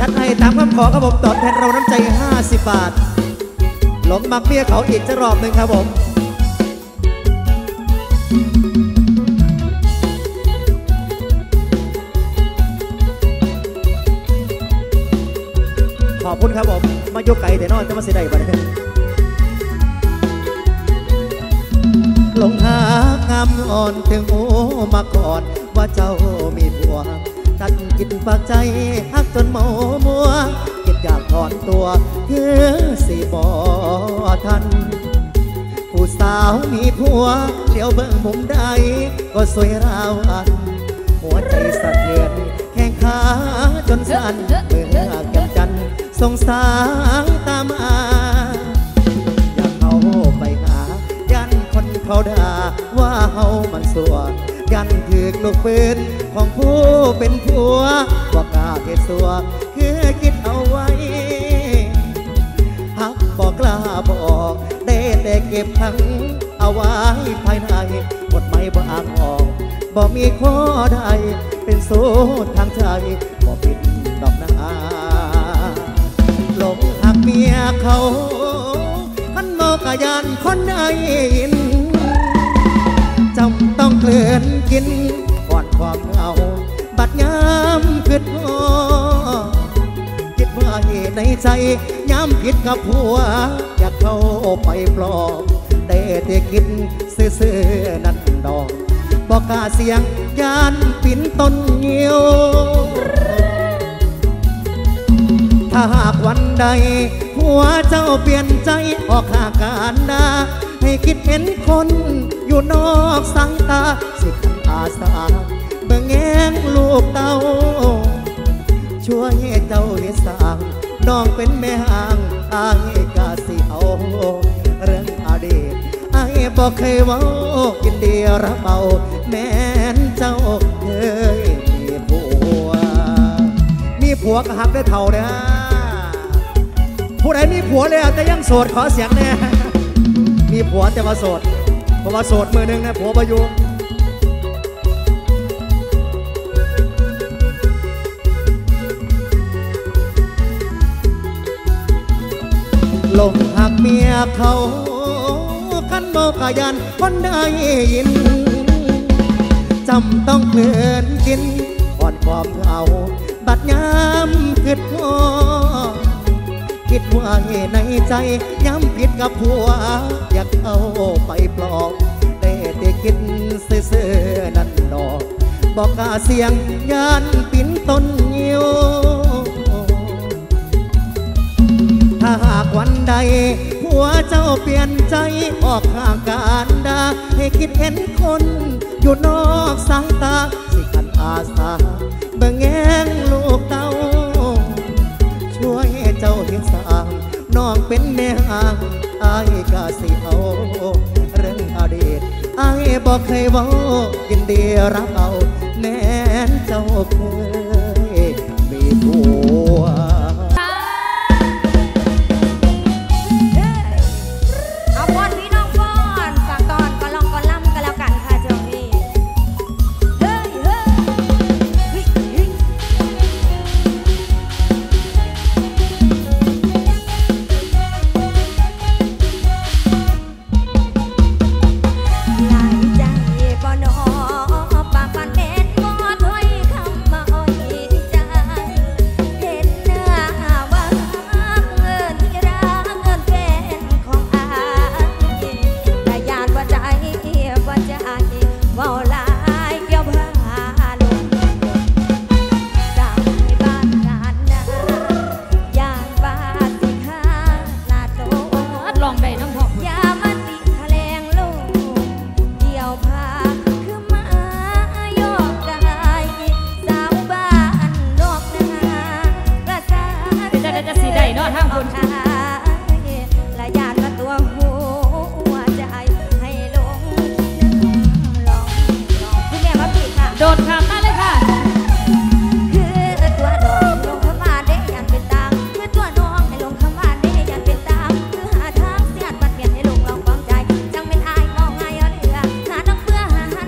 จัดให้ตามคำขอครับผมตอบแทนเราน้ำใจ50 บาทหลงมักเมียเขาอีกจะรอบหนึ่งครับผมขอบคุณครับผมมายกไก่แต่นอนจะมาเสียดายบ่ได้หลงหางามอ่อนถึงโอ้มาก่อนว่าเจ้ามีผัวตัดกินปากใจฮักจนเมามัวคิดอยากถอนตัวคือสิบ่ทันผู้สาวมีผัวเลี้ยวเบิ่งมุมใดก็สวยราวอันหัวใจสะเทือนแข้งขาจนสั่นเมื่อแก้มจันสงสารตามมาอยากเข้าไปหายันคนเขาด่าว่าเฮามันสัวยันถือลูกปืนของผู้เป็นผัวว่ากล้าเก็บสัวคือคิดเอาไว้ฮักบอกกล้าบอกได้แต่เก็บทั้งเอาไว้ภายในหมดไม่บางออกบอกมีข้อใดเป็นโซ่ทางใจบอกผิดดอกนาหลงหักเมียเขาพันโมกะยันคนใดยินจำต้องเคลื่อนกินก่อนความเหงาบัดยามคิดพอคิดว่าในใจย้ำผิดกับผัวอยากเข้าไปปลอบได้แต่คิดซื่อๆนั่นดอกบอกกล้าเสียงยานปิ่นต้นเหี่ยวถ้าหากวันใดผัวเจ้าเปลี่ยนใจออกหาการดาให้คิดเห็นคนอยู่นอกสายตาสิขันอาสาเบิ่งแงงลูกเต้าช่วยให้เจ้าเฮ็ดสร้างน้องเป็นแม่ห่างอายกาสิเอาเรื่องอดีตอายบอกเคยเว้ายินดีรับเอาแม้นเจ้าเคยมีผัวก็หักได้เท่าเนี่ยผู้ใดมีผัวเลยแต่ยังโสดขอเสียงแน่มีผัวแต่ว่าโสดเพราะว่าโสดมือหนึ่งนะผัวประยุหลงหักเมียเขาคันโมกายันคนได้ยินจำต้องเคลื่อนกินอ่อนความเหงาบัดยามคิดพอคิดว่าในใจย้ำผิดกับผัวอยากเอาไปปลอบแต่คิดซื่อๆนั่นดอกบอกกล้าเสียงยานปิ่นต้นเหี่ยวถ้าหากวันใดผัวเจ้าเปลี่ยนใจออกห่างการดาให้คิดเห็นคนอยู่นอกสายตาสิขันอาสาเบิ่งแงงลูกเต้าช่วยเจ้าเฮ็ดสร้างน้องเป็นแม่ห่างอายกะสิเอาเรื่องอดีตอายบอกเคยเว้ายินดีรับเอาแม้นเจ้าเคยมีผัว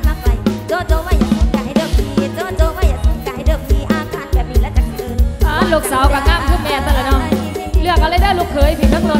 ลลูกสาวกับงามคือแม่ตะละเนาะเลือกอะไรได้ลูกเขยผิดทั้งรถ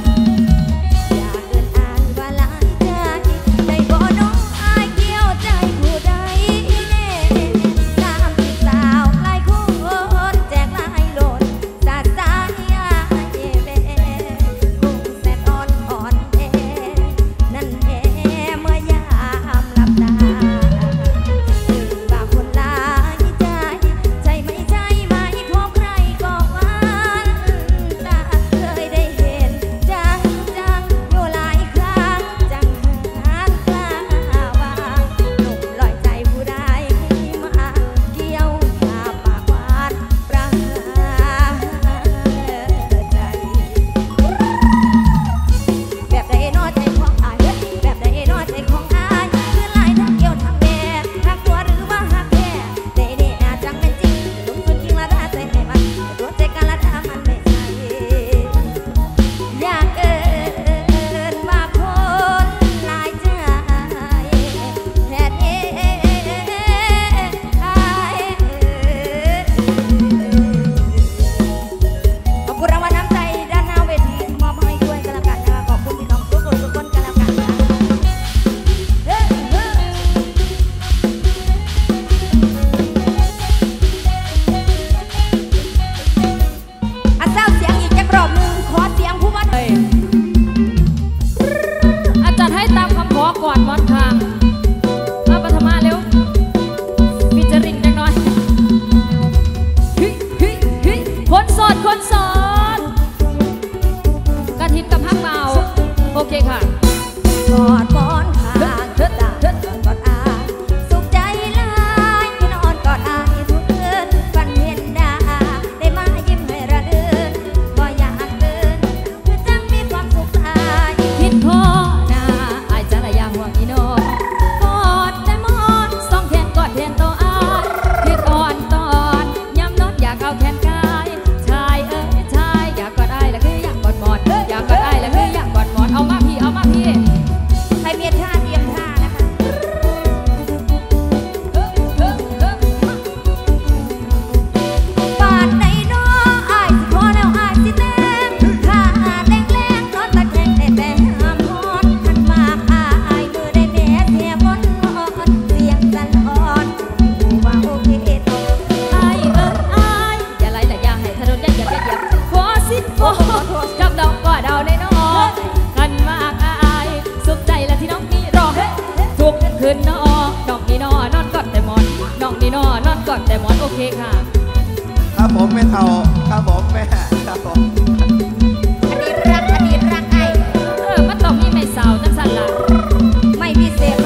ครับผมไม่เท่าครับผมแม่ครับผมอดีตรักไอ้มันต้องมีไม่สาวจังสันละไม่พิเศษ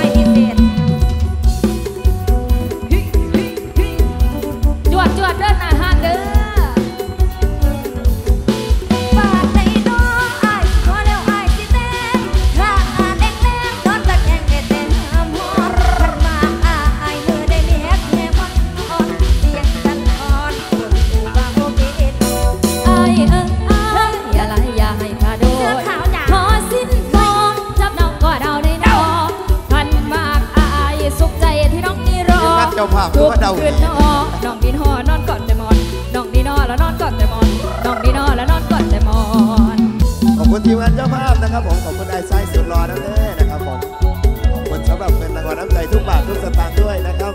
จวดเดินหน้าห้างเด้อเจ้าภาพก็เดาดีน้องดีนอนอนก่อนแต่มอนน้องดีนอแล้วนอนก่อนแต่มอนน้องดีนอแล้วนอนก่อนแต่มอนขอบคุณทีมงานเจ้าภาพนะครับผมขอบคุณไอ้ไซส์สุดรอนั่นเลยนะครับผมขอบคุณสำหรับเงินรางวัลน้ำใจทุกบาททุกสตางค์ด้วยนะครับ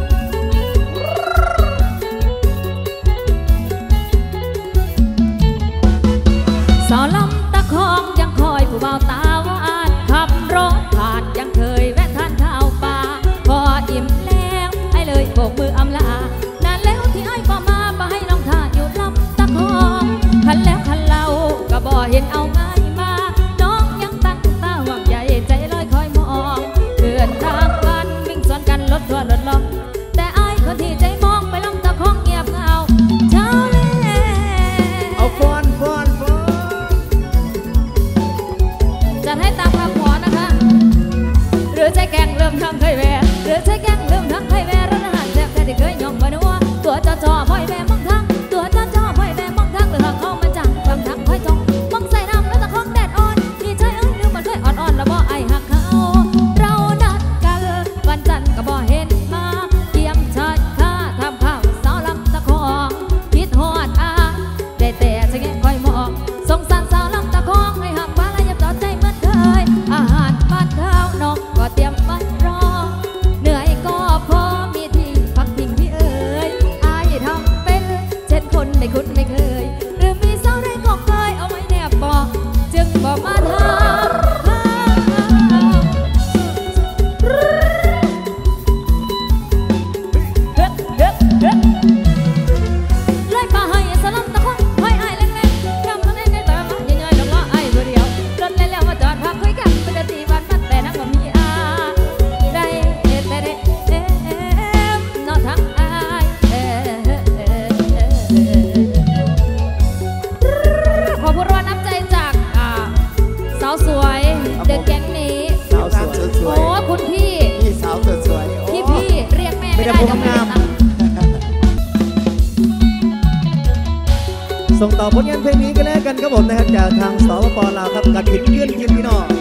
สาวลำตะคองยังคอยผู้เบาตาหวานขับรถผ่านยังเคยแวะทานข้าวปลาพออิ่มเลยโบกมืออำลานานแล้วที่ไอ้ก็มาไปให้น้องท่าอยู่ลำตะคองคันแล้วคันเล่าก็บ่เห็นเอาง่ายมาน้องยังตั้งตาหวังใหญ่ใจลอยคอยมองเพื่อนทางกันวิ่งสวนกันรถคนไม่คุ้นไม่เคยหรือมีสาวใดก็เคยเอาไว้แนบบอกจึงบอกมาถามเลยมาให้สลับตะคงให้อายเล็กๆทำมันได้แต่มาย่อยๆดอกล้อไอ้เดียวรถแล้วมาจอดพักคุยกันเป็นตีบ้านมันแต่นั่งก็มีอาได้แต่ได้นอนทั้งอายขอพูดว่าน้ำใจจากสาวสวยเด็กแก๊งนี้สาวสวยโอ้คุณพี่สาวสวยพี่เรียกแม่ไม่ได้ก็ไม่ได้ตังส่งต่อผลงานเพลงนี้กันแล้วกันครับผมนะครับจากทางสปป.ลาวครับการขึ้นเยื่นยินพี่น้อง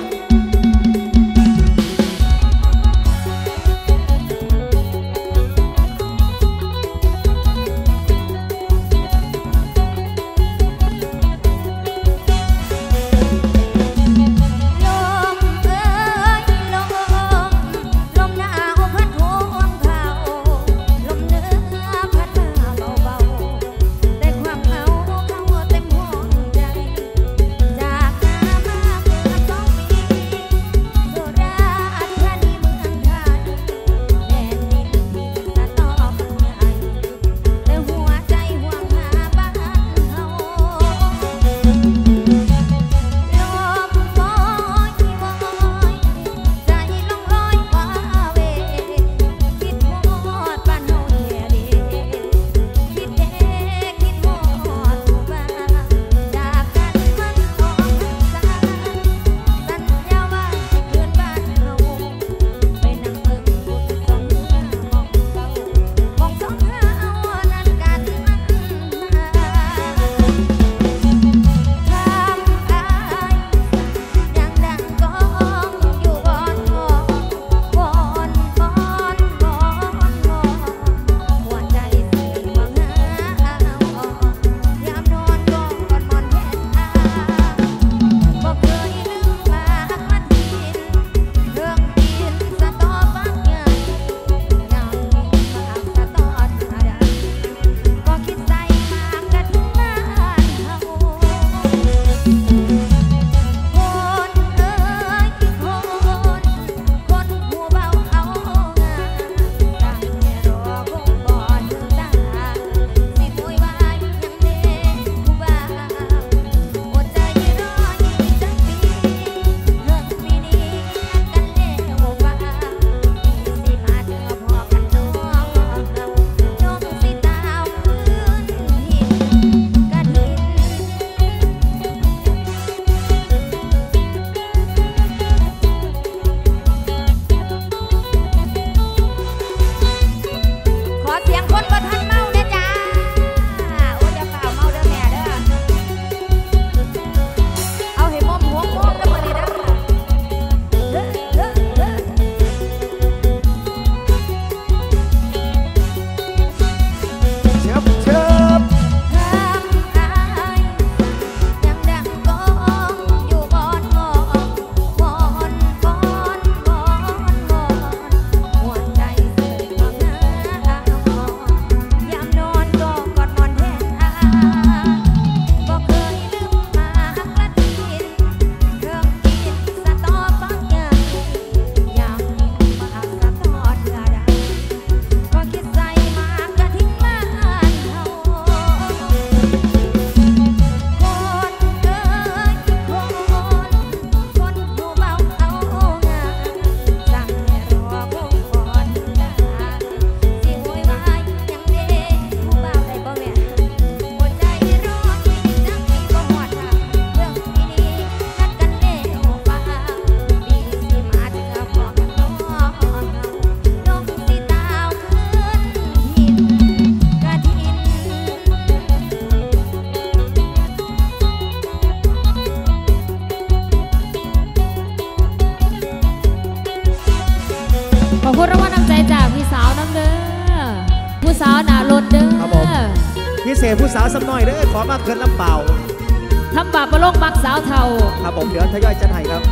ขอบคุณรางวัลน้ำใจจากพี่สาวน้ำเด้อผู้สาวหน้ารถเด้อครับผมพิเศษผู้สาวสักหน่อยเด้อขอมาเกินลำเปล่าทำบาปบโลกมักสาวเทาครับผมเดี๋ยวทยอยจัดให้ครับ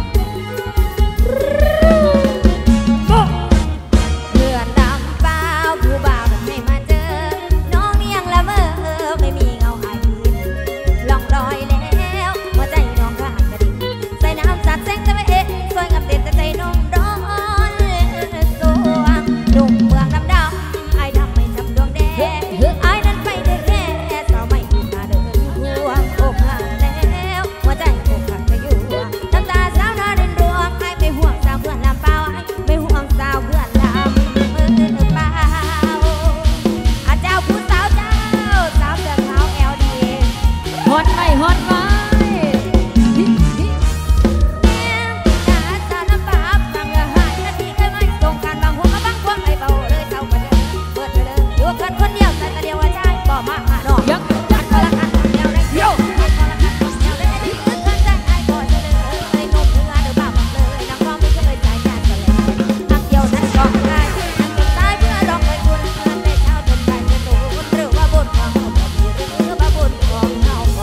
เพื่อนดำเปล่าผู้บ่าวให้มาเจอน้องเนียงละเมอไม่มีเงาอนไว้ฮอนไว้คนเดียวแต่เดียวว่าใช่บ่มาหาดอกยังจัดคนละกันเดียวได้เดียวคนละกันเดียวได้ดีขึ้นขึ้นใจไอ้บ่อยเลยนมเนื้อหรือบ้าบักเลยน้ำร้องไม่เคยใจแก่กันเลยทักเดียวนั้นก็ได้ทักจนตายเพื่อรองไปคุณเพื่อนได้เช้าจนไปจะตูนหรือว่าบุญของเขาบ่มีหรือว่าบุญของเขาบ่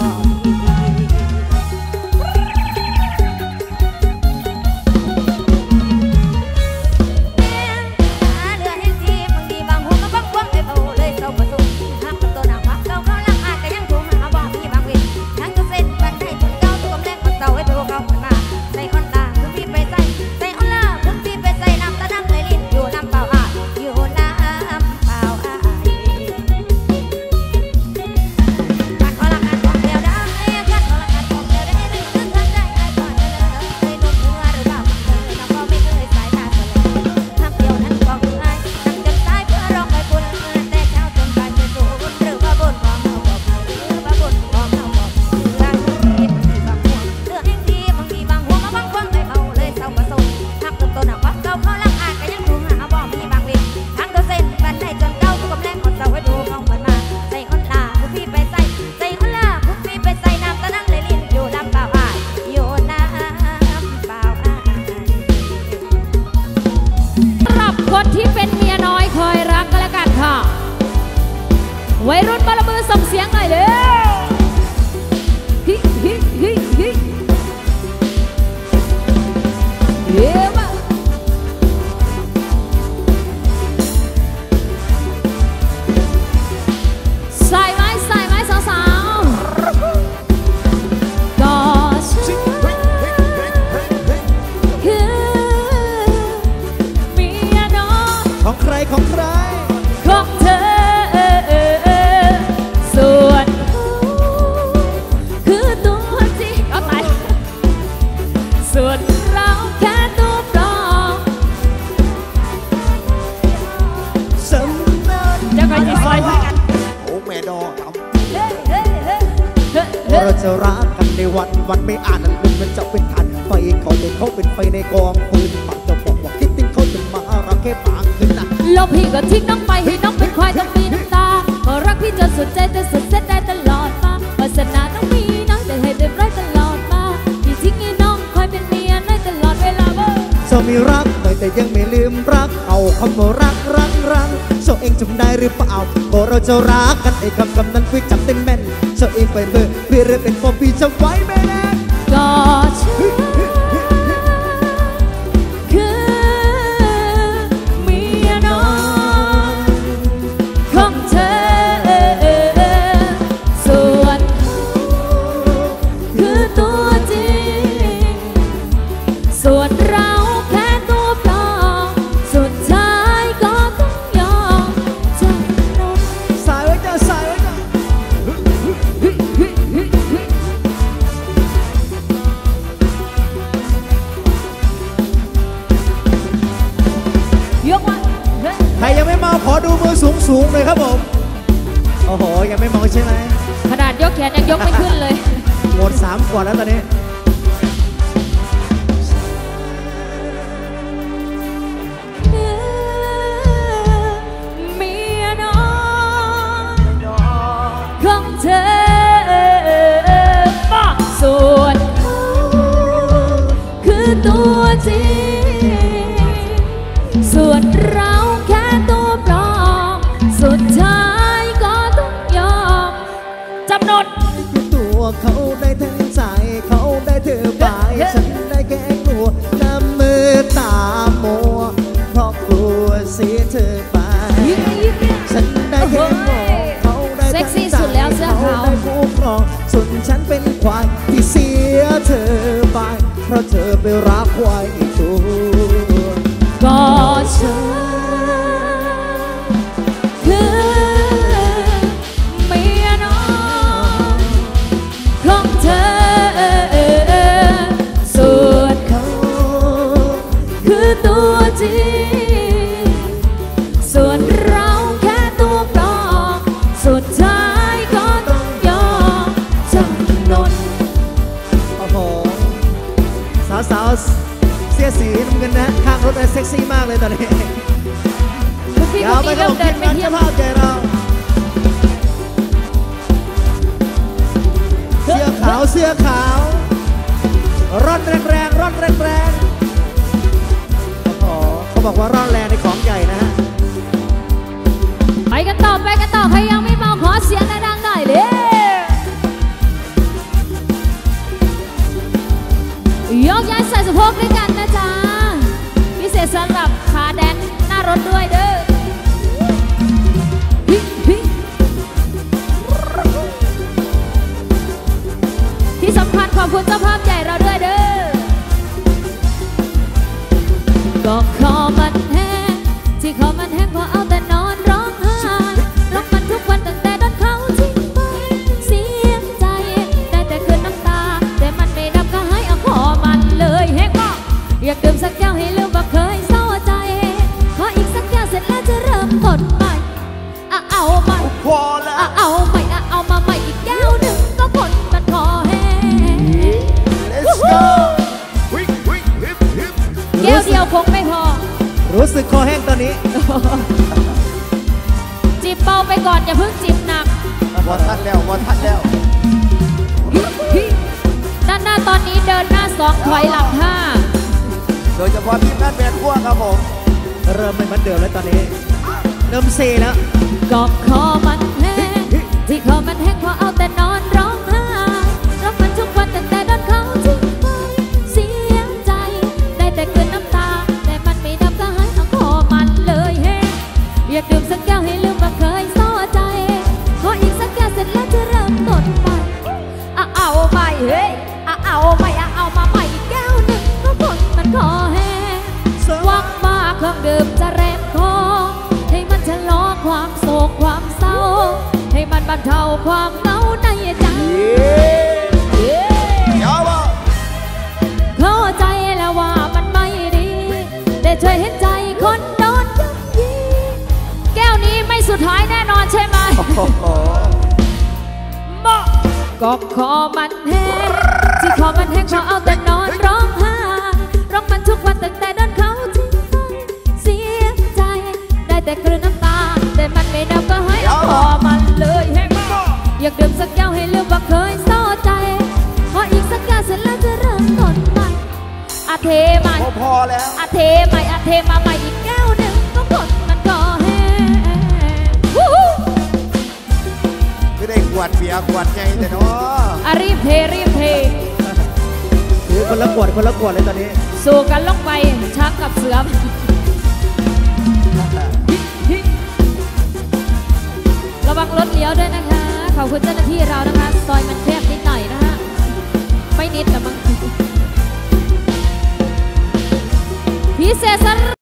วัยรุ่นบาลมือส่งเสียงหน่อยเด้อฮิฮิฮิฮิเย้มาใส่ไม้สาวๆก็ฉันคือเมียน้อยของใครของเธอส่วนคือตัวจริงเอาไปส่วนเราแค่ตัวปลอมสำนักจะไปที่ซอยกันโอ้แม่ดอกเราจะรักกันในวันไม่อ่านนั้นมันจะเป็นทันไฟเขาเป็นไฟในกองปืนปากจะบอกว่าคิดถึงเขาจะมารักแค่ปากขึ้นนะแล้วพี่ก็ทิ้งน้องไปให้น้องเป็นควายต้องมีน้ำตาพอรักพี่จนสุดใจจะสุดเส้นได้ตลอดมาวาสนาต้องมีน้องแต่ให้เดิมร้อยตลอดมาพี่ทิ้งให้น้องคอยเป็นเมียได้ตลอดเวลาเว้ยจะมีรักแต่ยังไม่ลืมรักเอาคำว่ารักโซเองจำได้หรือเปล่าก็เราจะรักกันไอ้คำนั้นพี่จำเต็มแม่นโซเองไปเบอร์พี่เรื่องเป็นฟอร์พี่จะไว้แม่แน่ก็ฉันใครยังไม่เมาขอดูมือสูงเลยครับผมโอ้โหยังไม่เมาใช่ไหมขนาดยกแขนยังยกไม่ขึ้นเลยหมด3 ก่อนแล้วตอนนี้เมียน้อยของเธอส่วนคือตัวจริงส่วนเราแค่ตัวปลอมสุดท้ายก็ต้องยอมจำนนตัวเขาได้ทั้งใจเขาได้เธอไปฉันได้แค่กลัวน้ำมือตามัวเพราะกลัวเสียเธอไปฉันได้แค่มองเขาได้ทั้งใจเขาได้ผู้ครองส่วนฉันเป็นควายที่เสียเธอไปเพราะเธอไปรักควายอีกตัวก็ฉันคือเมียน้อยของเธอส่วนเขาคือตัวจริงส่วนเราแค่ตัวปลอมสุดท้ายก็ต้องยอมจำเซ็กซี่มากเลยตอนนี้คุณพี่ยาวไปคนครันี้บเริ่ผมมเดิทีนมไปงานเที่ยวเจ้าภาพใจเราเสื้อขาวร่อนแรงๆร่อนแรงๆโอ้โหเขาบอกว่าร่อนแรงในของใหญ่นะฮะไปกันต่อใครยังไม่เมาขอเสียงดังๆหน่อยเลยยกย้ายใส่สะโพกด้วยกันนะจ๊ะพิเศษสำหรับขาแดนหน้ารถด้วยเด้อที่สำคัญขอบคุณเจ้าภาพใหญ่เราด้วยเด้อก็ขอมันแห้งที่ขอมันแห้งเพราะเอาแต่นอนร้องไห้ร้องมันทุกวันตั้งแต่โดนเขาทิ้งไปเสียใจได้แต่คืนน้ำตาแต่มันไม่ดับก็ให้เอาขอมันเลยแห้งก็อยากดื่มสักแก้วให้ลืมว่าเคยเศร้าใจขออีกสักแก้วเสร็จแล้วจะเริ่มต้นใหม่เอาใหม่พอแล้วเอาใหม่เอามาใหม่อีกแก้วหนึ่งก็คนมันพอแห้ง Let's go วิกวิกฮิปฮิปแก้วเดียวคงไม่พอรู้สึกคอแห้งตอนนี้จิบเบาไปก่อนอย่าเพิ่งจิบหนักวันทันแล้ววันทันแล้วด้านหน้าตอนนี้เดินหน้าสองถอยหลังห้าโดยเฉพาะทีมงานแบนขั้วครับผมเริ่มไม่เหมือนเดิมแล้วตอนนี้เริ่มเซแล้วก็คอมันแห้งที่คอมันแห้งเพราะเอาแต่นอนร้องไห้ร้องมันทุกวันตั้งแต่โดนเขาทิ้งไปเสียใจได้แต่กลืนน้ำตาแต่มันไม่ดับก็ให้เอาคอมันเลยแห้งอยากดื่มสักแก้วให้ลืมว่าเคยเศร้าใจขออีกสักแก้วเสร็จแล้วจะเริ่มต้นใหม่เอาใหม่เฮ้ยเอาใหม่เอามาใหม่อีกแก้วหนึ่งก็คนมันคอแห้งหวังมาเครื่องดื่มจะแรงคอให้มันชะลอความโศกความเศร้าให้มันบรรเทาความเหงาในใจเย้ยาวอ่ะเข้าใจแล้วว่ามันไม่ดีแต่ช่วยเห็นใจคนโดนย่ำยีแก้วนี้ไม่สุดท้ายแน่นอนใช่ไหมโอ้โหก็คอมันแห้งที่คอมันแห้งเพราะเอาแต่นอนร้องไห้ร้องมันทุกวันตั้งแต่โดนเขาทิ้งไปเสียใจได้แต่กลืนน้ำตาแต่มันไม่ดับก็ให้เอาคอมันเลยแห้งอยากดื่มสักแก้วให้ลืมว่าเคยเศร้าใจพออีกสักแก้วเสร็จแล้วจะเริ่มต้นใหม่เทใหม่พอแล้วเทใหม่เทมาใหม่อีกแก้วหนึ่งก็กดมันก็แห้งวู้ฮู้ไม่ได้ขวดเบียร์ขวดใหญ่แต่เนาะรีบเทถือคนละขวดเลยตอนนี้สู้กันลงไปช้างกับเสือระวังรถเลี้ยวด้วยนะคะ ขอบคุณเจ้าหน้าที่เรานะคะ ซอยมันแคบนิดหน่อยนะฮะ ไม่นิดแต่บางพิเศษ